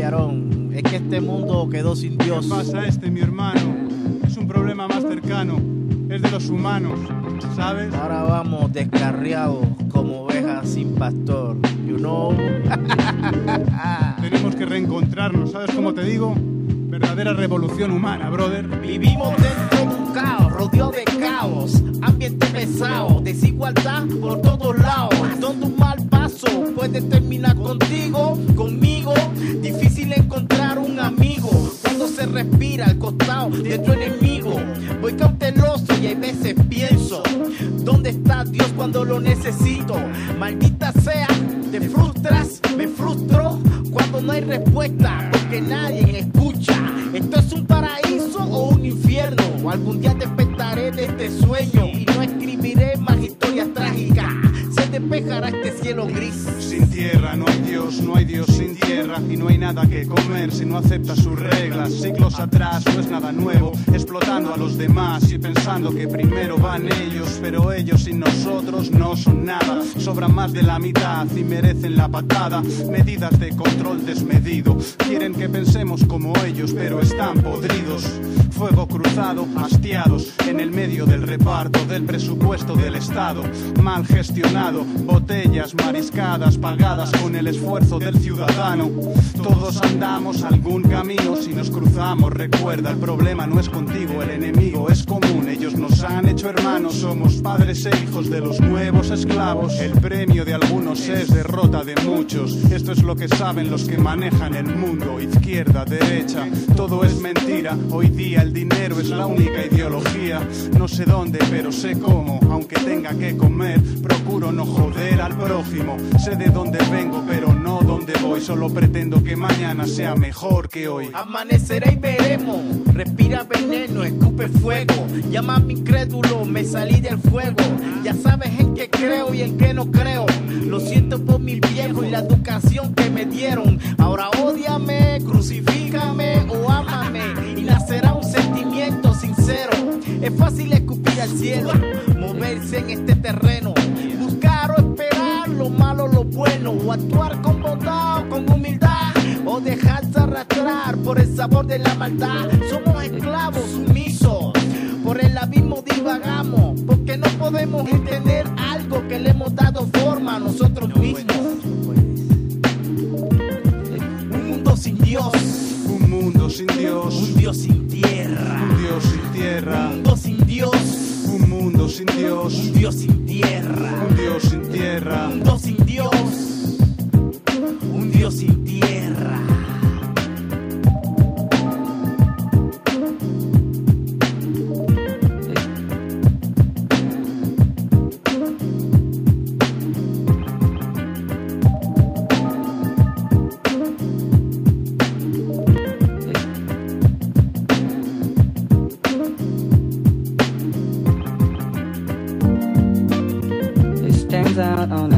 Aarón, es que este mundo quedó sin Dios. ¿Qué pasa mi hermano? Es un problema más cercano, es de los humanos, ¿sabes? Ahora vamos descarriados como ovejas sin pastor, you know. Tenemos que reencontrarnos, ¿sabes cómo te digo? Verdadera revolución humana, brother. Vivimos dentro de un caos, rodeado de caos, ambiente pesado, desigualdad por todos lados, donde un mal paso puede terminar contigo, conmigo. Difícil encontrar un amigo cuando se respira al costado de tu enemigo. Voy cauteloso y hay veces pienso, ¿dónde está Dios cuando lo necesito? Maldita sea, te frustras, me frustro cuando no hay respuesta, porque nadie escucha. ¿Esto es un paraíso o un infierno? Algún día despertaré de este sueño y no escribiré más historias trágicas. Se despejará este cielo gris. Sin tierra no hay Dios sin tierra. Y no hay nada que comer si no aceptas sus reglas. Siglos atrás no es nada nuevo, explotando a los demás y pensando que primero van ellos. Pero ellos sin nosotros no son nada. Sobran más de la mitad y merecen la patada. Medidas de control desmedido. Quieren que pensemos como ellos, pero están podridos. Fuego cruzado, hastiados, en el medio del reparto del presupuesto del Estado. Mal gestionado, botellas mariscadas, pagadas con el esfuerzo del ciudadano. Todos andamos algún camino, si nos cruzamos, recuerda, el problema no es contigo, el enemigo es común. Ellos nos han hecho hermanos, somos padres e hijos de los nuevos esclavos. El premio de algunos es derrota de muchos. Esto es lo que saben los que manejan el mundo. Izquierda, derecha, todo es mentira. Hoy día el dinero es la única ideología. No sé dónde, pero sé cómo. Aunque tenga que comer, procuro no joder al prójimo. Sé de dónde vengo, pero no dónde voy. Solo pretendo que mañana sea mejor que hoy. Amanecerá y veremos. Respira veneno, escupe fuego. Llama a mi incrédulo, me salí del fuego. Ya sabes en qué creo y en qué no creo. Lo siento por mis viejos y la educación que me dieron. Ahora ódiame, crucifícame o ámame. Y nacerá un sentimiento sincero. Es fácil escupir al cielo, moverse en este terreno, buscar o esperar lo malo, lo bueno, o actuar con bondad, con humildad, o dejarse arrastrar por el sabor de la maldad. Somos esclavos sumisos, por el abismo divagamos, porque no podemos entender algo que le hemos dado forma a nosotros mismos. Un mundo sin Dios, un mundo sin Dios, un Dios sin tierra, un Dios sin tierra, un mundo sin Dios, un mundo sin Dios, un Dios sin tierra, un Dios sin tierra, un mundo sin Dios, un Dios sin tierra. Out on